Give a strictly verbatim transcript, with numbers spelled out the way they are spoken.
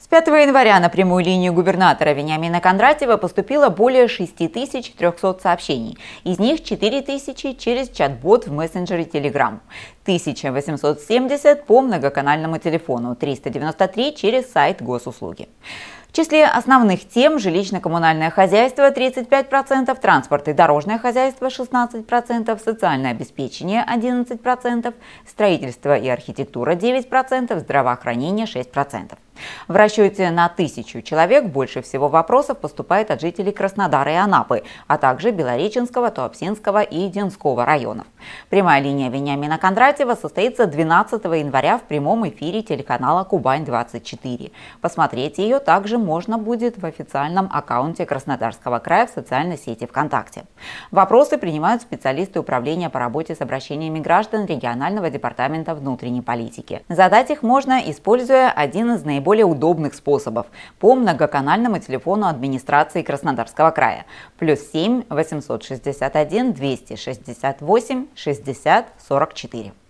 С пятого января на прямую линию губернатора Вениамина Кондратьева поступило более шести тысяч трёхсот сообщений. Из них четыре тысячи через чат-бот в мессенджере Telegram, тысяча восемьсот семьдесят по многоканальному телефону, триста девяносто три через сайт госуслуги. В числе основных тем жилищно-коммунальное хозяйство тридцать пять процентов, транспорт и дорожное хозяйство шестнадцать процентов, социальное обеспечение одиннадцать процентов, строительство и архитектура девять процентов, здравоохранение шесть процентов. В расчете на тысячу человек больше всего вопросов поступает от жителей Краснодара и Анапы, а также Белореченского, Туапсинского и Динского районов. Прямая линия Вениамина Кондратьева состоится двенадцатого января в прямом эфире телеканала Кубань двадцать четыре. Посмотреть ее также можно будет в официальном аккаунте Краснодарского края в социальной сети ВКонтакте. Вопросы принимают специалисты управления по работе с обращениями граждан регионального департамента внутренней политики. Задать их можно, используя один из наиболее более удобных способов по многоканальному телефону администрации Краснодарского края плюс семь восемьсот шестьдесят один двести шестьдесят восемь шестьдесят сорок четыре.